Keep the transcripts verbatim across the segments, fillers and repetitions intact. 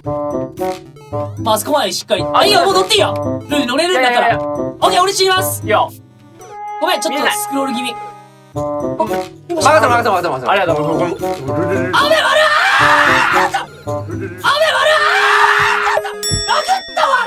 まあ、あそこまでしっかり。あ、いいよ、もう乗っていいよ。ルイ乗れるんだったら。オッケー、俺死にます。 いいよ。 ごめん、ちょっとスクロール気味。 任せろ、任せろ、任せろ、任せろ。 ありがとう。 雨丸ー雨丸ーラグったわ。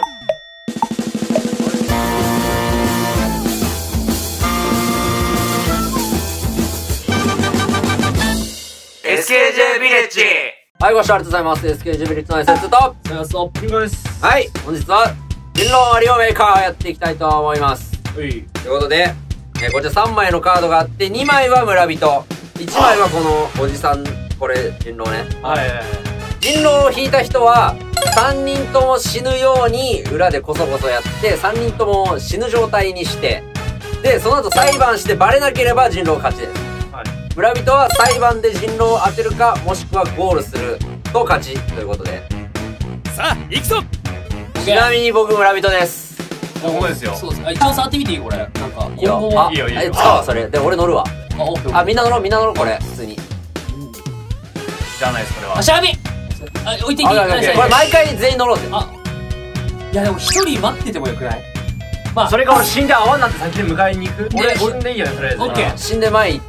エスケージェー ビレッジ。はい、ご視聴ありがとうございます。エスケージェー ビレッジのエスエスと、 そう、ピンクです。 はい、本日は、人狼マリオメーカーをやっていきたいと思います。 うい。 ということで、えー、こちらさんまいのカードがあって、にまいは村人、いちまいはこのおじさん、これ、人狼ね。 はいはいはい。 人狼を引いた人は、さんにんとも死ぬように裏でコソコソやって、さんにんとも死ぬ状態にして、で、その後裁判してバレなければ人狼勝ちです。村人は裁判で人狼を当てるか、もしくはゴールすると勝ちということで。 さあ、行くぞ。 ちなみに僕村人です。 僕もですよ。 そうです。一応触ってみていいこれ。なんか、 いいよ。 今後は。 あ、 いいよいいよ。 え、使うわ、それ。で、俺乗るわ。 あ、オッケー。 あ、みんな乗ろう、みんな乗ろう、これ。普通に。 じゃないです、これは。 あ、しゃがみあ、置いていい？ あ、これ毎回全員乗ろうぜ。 あ、いやでも一人待っててもよくない？まあ、 それが俺死んで泡になって先に迎えに行く。俺、死んでいいよね、とりあえず。 オッケー。 死んで前行って、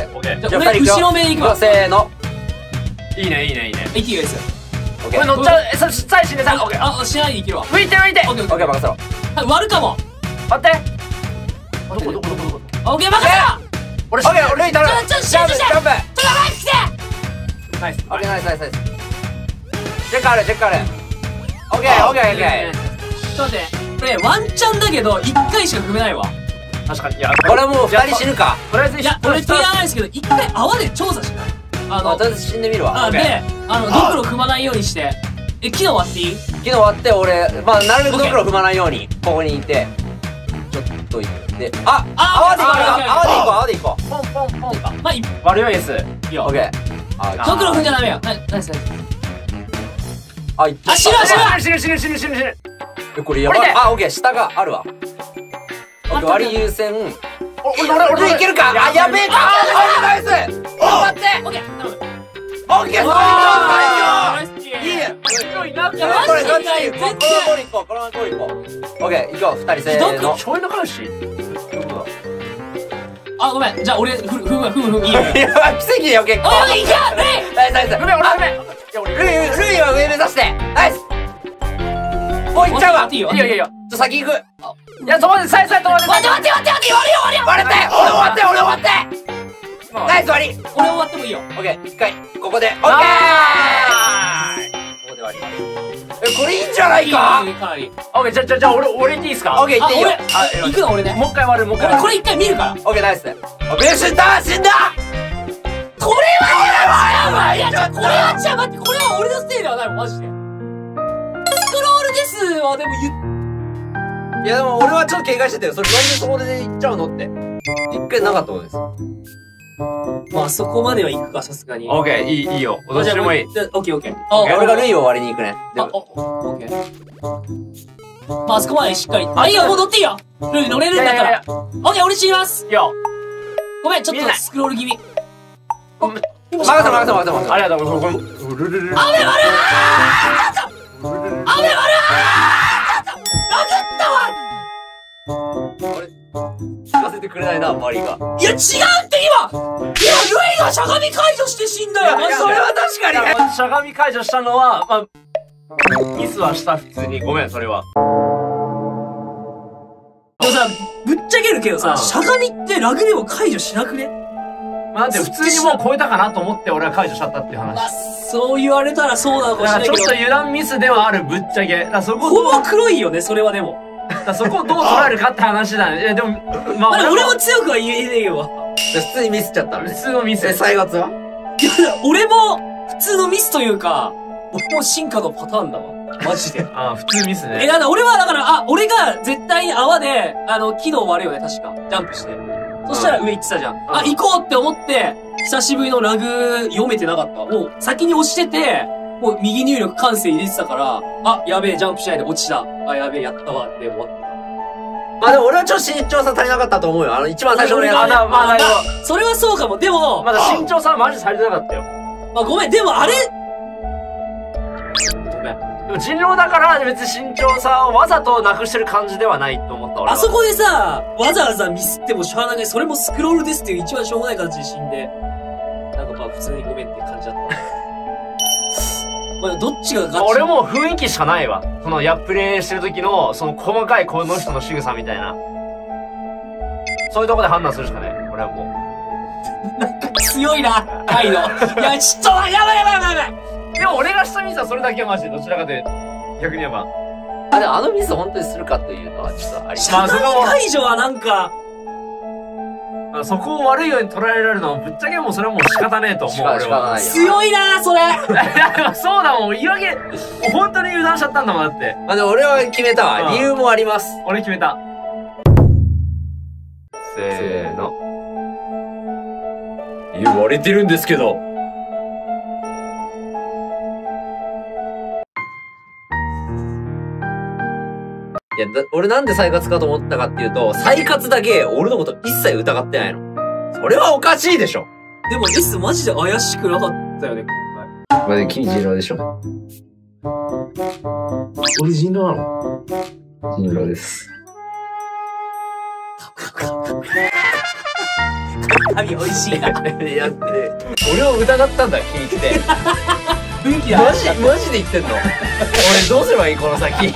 オッケー。 じゃあ俺後ろ目行くわ。 せーの。 いいね、いいね、いいね。 いいよ、いいですよ。 オッケー。 これ乗っちゃう。え、それ、さえ死んでさ、オッケー。 あ、しないでいけるわ。 浮いて浮いて。 オッケー、 オッケー、任せろ。 割るかも。 待って。どこどこどこどこ。 オッケー、任せろ。 俺、オッケー、俺いたら。 ちょ、ちょ、集中して。ちょっと前に来て。 ナイス。 オッケー、ナイス、ナイス、ナイス。チェックある、チェックある。オッケー、オッケー、オッケー。 ちょっと待って。これ、ワンチャンだけど、一回しか踏めないわ。 確かに。いや、 これもう二人死ぬか。 とりあえず、 いや、俺手いらないですけど、一回泡で調査しない？あの、 とりあえず死んでみるわ。 あ、で、あの、ドクロ踏まないようにして。え、昨日割っていい？ 昨日割って俺、まあ、なるべくドクロ踏まないように、ここにいて、ちょっと行って、あ泡で行こう、泡で行こう、泡で行こう。 ポンポンポンか。 まあ、いい割るよ、エス。 よ。 オッケー。あ、 ドクロ踏んじゃダメよ。ナイスナイス。 あ、いった。 あ、死ぬ死ぬ死ぬ死ぬ死ぬ死ぬ死ぬ。 え、これやばい。あ、オッケー、下があるわ。オッケー、割り優先。 俺、俺、俺、 いけるか？あ、やべえか！あ、ナイス！お、待って！ オッケー、頼む。 オッケー、最強！いい！ 強いなって。 これ、どっちいい？このゴール行こう、このゴール行こう。オッケー、行こう、二人せーの。 ちょいの彼氏？ あ、ごめん。じゃあ、俺、ふ、ふむ、ふむ、ふむ、いいよ。 いや、奇跡よ、結構。 おい、いけ！レイ！ ナイス、ナイス。 ごめん、俺、ごめん。 ルイ、ルイは上目指して。ナイス！もう行っちゃうわ。 いいよ、 いいよ、いいよ。 ちょ、先行く。 いや、そこで、さえさえ止まって。 待って待って待って待って、割れよ、割れよ。 割れて！俺終わって、俺終わって！ナイス割り！ 俺終わってもいいよ。 オッケー、一回、ここで、オッケー！ここで割り。え、これいいんじゃないか？ いいかなり。 オッケー、じゃ、じゃ、じゃ、俺、俺にいいっすか？ オッケー、行っていいよ。 あ、行くの俺ね。 もう一回割る、もう一回俺、これ一回見るから。 オッケー、ナイス。あ、ベーシュンだ！死んだ！ これはやばい！いや、じゃ、これは、じゃ、待って、これは俺のせいではないもん、マジで。スクロールですは、でも言っいや、でも俺はちょっと警戒してたよ。それなんでそこで行っちゃうのって。一回なかったことです。 まあ、そこまでは行くか、さすがに。 オッケー、いい、いいよ。どっちでもいい。 じゃあ、オッケーオッケー。 あ、俺がルイを割りに行くね。 あ、お、オッケー。まあ、あそこまでしっかり。あ、いいよ、もう乗っていいよ。ルイ乗れるんだったら。オッケー、俺死にます。 いいよ。 ごめん、ちょっとスクロール気味。 任せろ、任せろ、任せろ、任せろ。 ありがとう、これ、これ。 雨丸ー雨丸ーラグったわ。 聞かせてくれないな、周りが。 いや、違うって今今、ルイがしゃがみ解除して死んだよ。マジで。 それは確かにね。 しゃがみ解除したのは、まあ、ミスはした、普通に。ごめん、それは。 でもさ、ぶっちゃけるけどさ、しゃがみってラグでも解除しなくね？ まあ、だって普通にもう超えたかなと思って俺は解除しちゃったっていう話。 まあ、そう言われたらそうなのかもしれないけど。 ちょっと油断ミスではある、ぶっちゃけ。だからそこほぼ黒いよね、それはでも。 だからそこをどう捉えるかって話だね。いや、でも、まあ、 俺も強くは言えねえよ。 普通にミスっちゃったのね。 普通のミス。 え、再発は？ いや、俺も、普通のミスというか、俺も進化のパターンだわ。マジで。 ああ、普通ミスね。 え、なんだ、俺はだから、あ、俺が絶対に泡で、あの、軌道割るよね、確か。ジャンプして。そしたら上行ってたじゃん。あ、行こうって思って、久しぶりのラグ読めてなかった。もう、先に押してて、もう右入力感性入れてたから、あ、やべえ、ジャンプしないで落ちた。あ、やべえ、やったわ、で終わった。 まあでも俺はちょっと身長差足りなかったと思うよ。あの、一番最初のやつ。 まだ、まだ、 それはそうかも。でも、 まだ身長差はマジされてなかったよ。 まあごめん、でもあれ、ごめん。 でも人狼だから別に身長差をわざとなくしてる感じではないと思った俺は。 あそこでさ、わざわざミスってもしょうがない。それもスクロールですっていう一番しょうがない形で死んで、なんかまあ普通にごめんって感じだった。まあどっちがガチ？ 俺も雰囲気しかないわ。そのやプレイしてる時の、その細かいこの人の仕草みたいな。そういうとこで判断するしかない。俺はもう。なんか強いな、カイド。いや、ちょっと、やばいやばいやばいやばい。 でも俺がしたミスはそれだけはマジでどちらかというと、逆に言えば。 あ、でもあのミス本当にするかというのはちょっとあります。 社内解除はなんか、 そこを悪いように捉えられるのはぶっちゃけもうそれはもう仕方ねえと思う。俺は。 強いなそれ。 そうだもん、言い訳、本当に油断しちゃったんだもん、だって。 まあでも俺は決めたわ。理由もあります。 俺決めた。せーの。 言われてるんですけど。いや、だ、俺なんで再活かと思ったかっていうと、再活だけ俺のこと一切疑ってないの。それはおかしいでしょ。 でも S マジで怪しくなかったよね、今回。 まあ、で、君人狼でしょ。俺人狼なの？人狼です。 髪美味しいな。 いや、俺を疑ったんだ、君って。 雰囲気だ。 マジ、マジで言ってんの？俺どうすればいいこの先。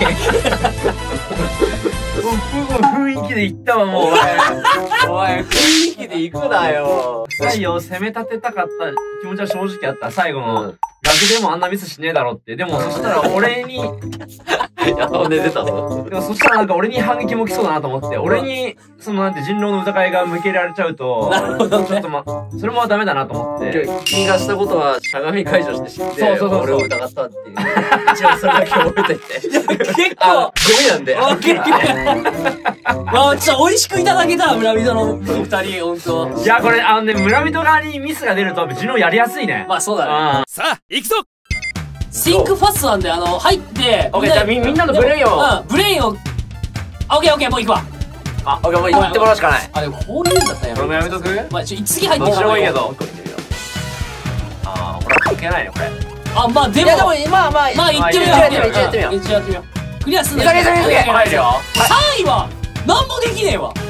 雰囲気で言ったわ、もう。 お前、お前、雰囲気で行くなよ。 太陽を攻め立てたかった気持ちは正直あった。最後の、学でもあんなミスしねえだろって。でも、そしたら俺に、 やっと寝てたの？ でもそしたらなんか俺に反撃も来そうだなと思って、俺に、そのなんて人狼の疑いが向けられちゃうと、 なるほどね。 ちょっとま、それもダメだなと思って。 君がしたことは、しゃがみ解除して知って、 そうそうそうそう俺を疑ったっていう。一応それだけ覚えてて。 結構、 ゴミなんで。 あ、結構。まあ、ちょっと美味しくいただけた、村人の二人、ほんと。 いや、これ、あのね、村人側にミスが出ると、人狼やりやすいね。 まあ、そうだね。 さあ行くぞ。 シンクファストなんで、あの、入って、 オッケー、じゃあみんなのブレインを。 うん、ブレインを、あ、オッケーオッケー、もう行くわ。 あ、オッケー、もう行ってもらうしかない。 あ、でも、こういうんだったらや俺もやめとく？ まあ、ちょ、次入ってどっちでもいいけど。 もう一個見てみよう。 あー、これ関係ないね、これ。 あ、まあ、でも、 いや、でも、まあまあ、 まあ、行ってみよう。 一応やってみよう、一応やってみよう。 一応やってみよう。クリアすんだ急げ急げ急げ入るよ。 さんいは、なんもできねえわ。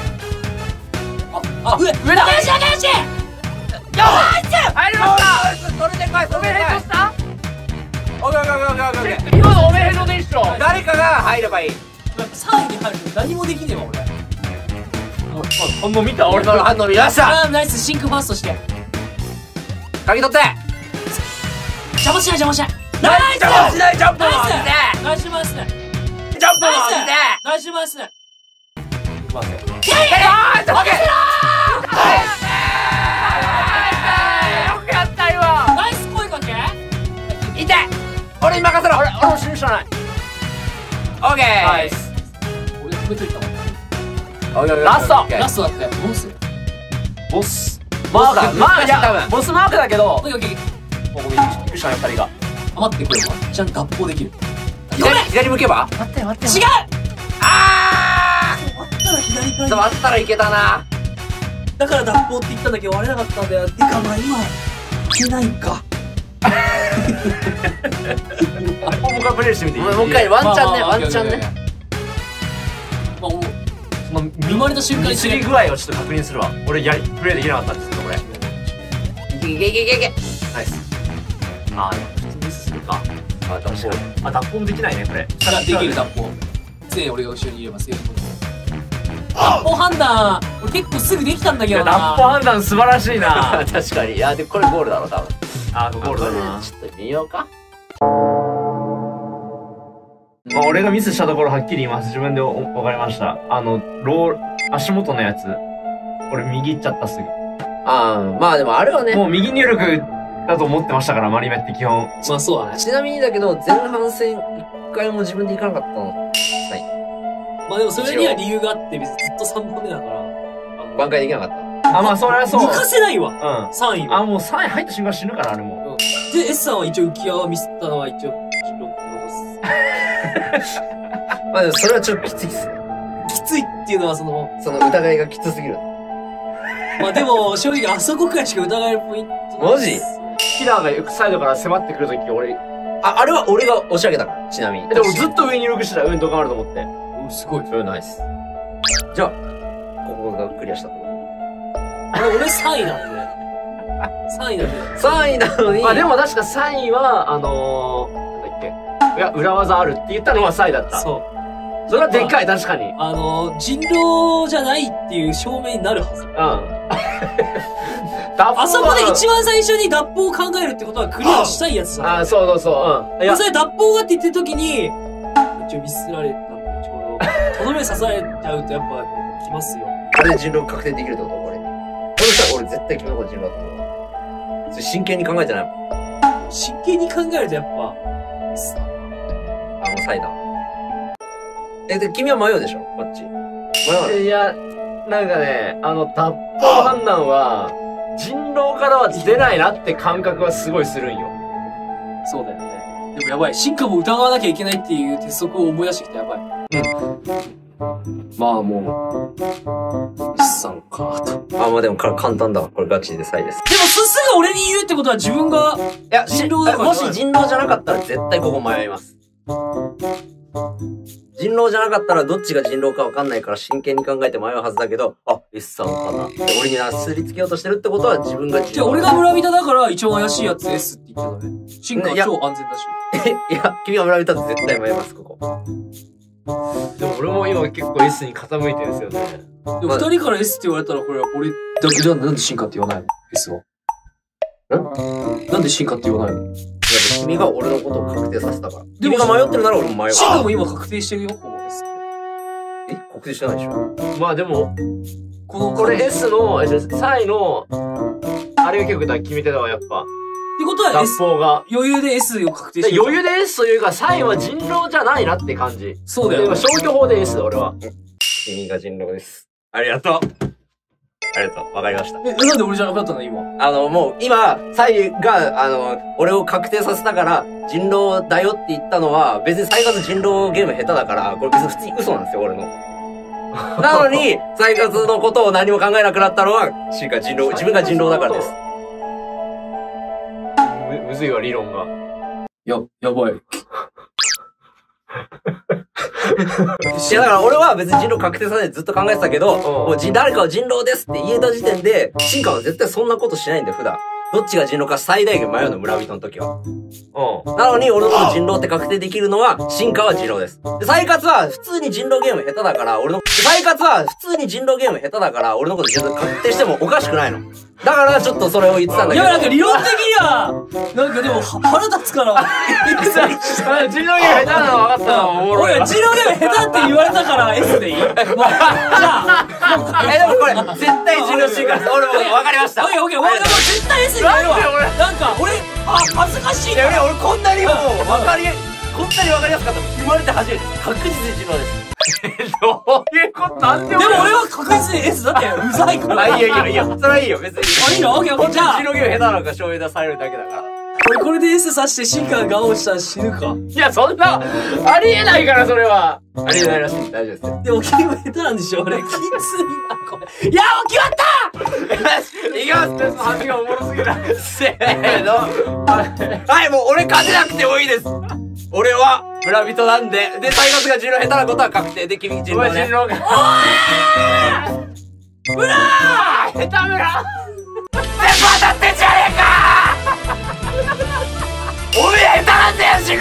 あ、あ、上、上だ。よしよしよし。よーし入りました。 それでかい、それでかい。 したオッケーオッケーオッケーオッケーオッケー。 今のおめへそで一緒。 誰かが入ればいい。 さんいに入ると何もできねえわ、俺。 反応見た俺の反応見ました。 あー、ナイス、シンクファーストして。 鍵取って。 邪魔しない邪魔しない。 ナイス。邪魔しない、ジャンプもナイスしてナイスマスね。 ジャンプもしてナイスマスね。 まず。 えー、オッケー。 やった今。 ナイス声かけ。 いて。俺に任せろ。 俺、俺も死ぬしかない。 オッケー。 ナイス。 俺止めといたもん。 ラスト。 ラストだってボス。 ボス。マーク。まあ、いや、ボスマークだけど。 オッケーオッケー。 もうごめん、行くしかない二人が。 あ、待って、これワンチャン脱法できる。 左、左向けば？ 待って待って。 違う。 あ終わったら左かー。 ら。 割ったらいけたな。 だから脱法って言ったんだけど割れなかったんだよ。てかまあ今いけないか。 もう一回プレイしてみていい？ もう一回ワンチャンね、 まあまあワンチャンね。 まあもうその生まれた瞬間に見り具合をちょっと確認するわ。俺やりプレイできなかったんですけどこれ。 いけいけいけいけいけ。 ナイス。あー、でも普通にミスするか。 あ、脱法。 あ、脱法もできないねこれ。 からできる脱法。常に俺が後ろにいればセーフ。脱法判断俺結構すぐできたんだけどな。 脱法判断素晴らしいな。 確かに。いや、で、これゴールだろ、多分。 あー、ゴールだな。 ちょっと見ようか。 まあ、俺がミスしたところはっきり言います。自分でお分かりました。あの、ロー、足元のやつ。俺右行っちゃったすぐ。 ああ、まあでもあれはね。 もう右入力だと思ってましたから、マリメって基本。 まあそうだね。 ちなみにだけど、前半戦一回も自分で行かなかったの。 まあでもそれには理由があって別にずっとさんばんめだから挽回できなかった。 あ、まあそれはそう。 抜かせないわ。 うん。 さんいは。 あ、もうさんい入った瞬間死ぬから、あれも。 で、S さんは一応浮き輪をミスったのは一応、ろくです。 まあでもそれはちょっときついっすね。 きついっていうのはその、 その疑いがきつすぎる。 まあでも正直あそこくらいしか疑えるポイントない。 マジ？ キラーがサイドから迫ってくるとき、俺、 あ、 あ、あれは俺が押し上げたから、ちなみに。 でもずっと上に入力してた、上にドカンあると思って。 うん、すごい。 それナイス。じゃあ、ここがクリアしたと思う。 俺、俺さんいなんで。さんいなんで。 さんいなのに。 あ、でも確かさんいは、あのー、なんだっけ。いや、裏技あるって言ったのはさんいだった。 そう。 それはでっかい、確かに。 あのー、人狼じゃないっていう証明になるはず。 うん。 あそこで一番最初に脱法を考えるってことはクリアしたいやつだ。 あ、そうそうそう、うん。 いや、それ脱法がって言ってる時に、ちょ、ミスられたんで、ちょうど、とどめ刺されちゃうとやっぱ、来ますよ。 これで人狼確定できるってこと俺に。これさ、俺絶対君のこと人狼だと思うわ。それ真剣に考えてないもん。 真剣に考えるとやっぱ、ミスだ。 あ、もうサイダー。え、で、君は迷うでしょこっち。迷わない。 いや、なんかね、あの、脱法判断は、人狼からは出ないなって感覚はすごいするんよ。 そうだよね。でもやばい。進化も疑わなきゃいけないっていう鉄則を思い出してきたやばい。うん。まあもう、一さんか、と。 あ、まあでもか簡単だわ。これガチでサイです。 でも、すすが俺に言うってことは自分が、 いや、 人狼だから。 もし人狼じゃなかったら絶対ここ迷います。人狼じゃなかったらどっちが人狼かわかんないから真剣に考えて迷うはずだけど、あ、S さんかな。俺になすりつけようとしてるってことは自分が人狼。 じゃあ俺が村人だから一応怪しいやつ S って言っちゃダメ。進化は超安全だし。 いや、君は村人って絶対迷います、ここ。 でも俺も今結構 S に傾いてるんですよね。 でも二人から S って言われたらこれ俺だけじゃなんで進化って言わないの ?S は。んなんで進化って言わないの？ いや、君が俺のことを確定させたから。君が迷ってるなら俺も迷う。 進化も今確定してるよ、ほぼ S って。 え確定してないでしょ？ まあでも、 この、 これ S の、え、さんいの、あれが結構決めてたわ、やっぱ。 ってことは S、 脱法が。 余裕で S を確定してる。 余裕で S というか、さんいは人狼じゃないなって感じ。 そうだよ、ね。 消去法で S だ、俺は。 君が人狼です。ありがとう。ありがとう。わかりました。 え、なんで俺じゃなかったの今。 あの、もう、今、サイが、あの、俺を確定させたから、人狼だよって言ったのは、別にサイガツ人狼ゲーム下手だから、これ別に普通に嘘なんですよ、俺の。なのに、サイガツのことを何も考えなくなったのは、シンが人狼、自分が人狼だからです。 む、むずいわ、理論が。 や、やばい。 いやだから俺は別に人狼確定させてずっと考えてたけど、もう誰かは人狼ですって言えた時点で、進化は絶対そんなことしないんだよ、普段。どっちが人狼か最大限迷うの、村人の時は。うん。なのに俺のこと人狼って確定できるのは、進化は人狼です。で、サイカツは普通に人狼ゲーム下手だから、俺の、サイカツは普通に人狼ゲーム下手だから、俺のこと全然確定してもおかしくないの。だからちょっとそれを言ってたんだけど。 いや、なんか理論的には、なんかでも腹立つから。 人狼ゲーム下手なの分かったのおもろい。 俺、人狼ゲーム下手って言われたから S でいい？もう、じゃあ、 え、でもこれ、絶対人狼進化です。俺も分かりました。 オッケーオッケー、俺でも絶対 S になるわ。なんか、俺、あ、恥ずかしい。 いや、俺こんなにも分かり、こんなに分かりやすかった。生まれて初めて。確実に人狼です。 どういうことなんでもでも俺は確実に S だって、うざいから。 あ、いいよいいよいいよ。それはいいよ、別に。 あ、いいの？オッケーオッケー、じゃあ。 人狼ゲーム下手なのか証明出されるだけだから。 俺これで S 刺して進化がガオしたら死ぬか。 いや、そんな、ありえないから、それは。 ありえないらしい。大丈夫ですよ。 でもゲーム下手なんでしょ俺。きついな、これ。いや、もう決まったいきますその話がおもろすぎる。 せーの。はい、もう俺勝てなくてもいいです。俺は村人なんで。で、タイガスが人狼下手なことは確定で、君人狼ね。 人狼が。 おーい村ー下手村全部当たってんじゃねえかおめえ下手なんだよ、人狼ゲー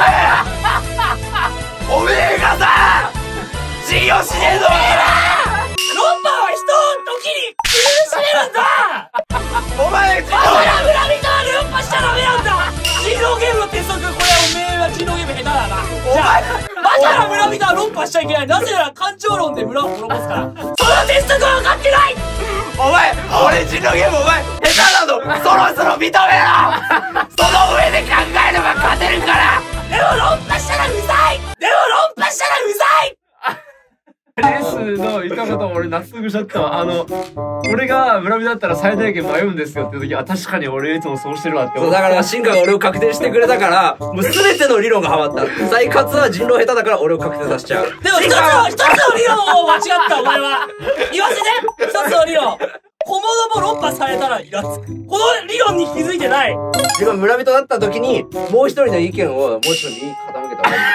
ムおめえがさ信用しねえぞ論破は人を時に許されるんだお前人狼俺は村人は論破しちゃダメなんだ人狼ゲームの鉄則、これおめえは人狼ゲーム下手だな。じゃあ、だから村人は論破しちゃいけない。なぜなら感情論で村を滅ぼすから。その鉄則は分かってないお前、俺人狼ゲームお前、下手なのそろそろ認めろその上で考えれば勝てるからでも論破したらうざいでも論破したらうざいレースの言ったことも俺納得しちゃったわ。あの、俺が村人だったら最大限迷うんですよって時、あ、確かに俺いつもそうしてるわって思う。 う。 そう、だから進化が俺を確定してくれたから、もう全ての理論がハマった。サイカツは人狼下手だから俺を確定させちゃう。 でも一つの、一つの理論を間違った、お前は。言わせて一つの理論。 小物も論破されたらイラつく。この理論に気づいてない。 自分村人だった時に、もう一人の意見をもう一度右に傾けた方がい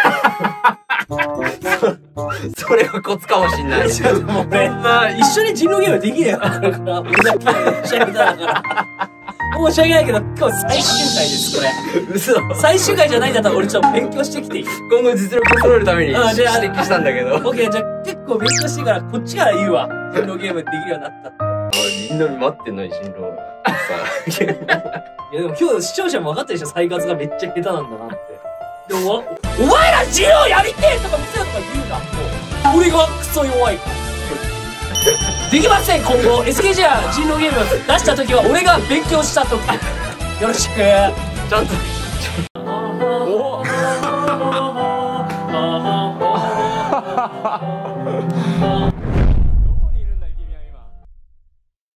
い。それがコツかもしんない。 ちょっともうね、一緒に人狼ゲームできねえよ。これから俺だけ申し訳ないから。申し訳ないけど、今日最終回です、これ。 嘘。 最終回じゃないんだったら俺ちょっと勉強してきていい？ 今後実力を揃えるために指あじゃあ摘したんだけど。 オッケー、じゃあ結構勉強してからこっちから言うわ。人狼ゲームできるようになったって。 あ、みんなに待ってんのに人狼。さいやでも今日視聴者も分かったでしょ、再活がめっちゃ下手なんだなって。でも、お前ら自由やりてえとか見せろとか言うな。もう俺がクソ弱いから。できません、今後。エスケージェー 人狼ゲーム出した時は俺が勉強した時。よろしく。ちちゃんと。 お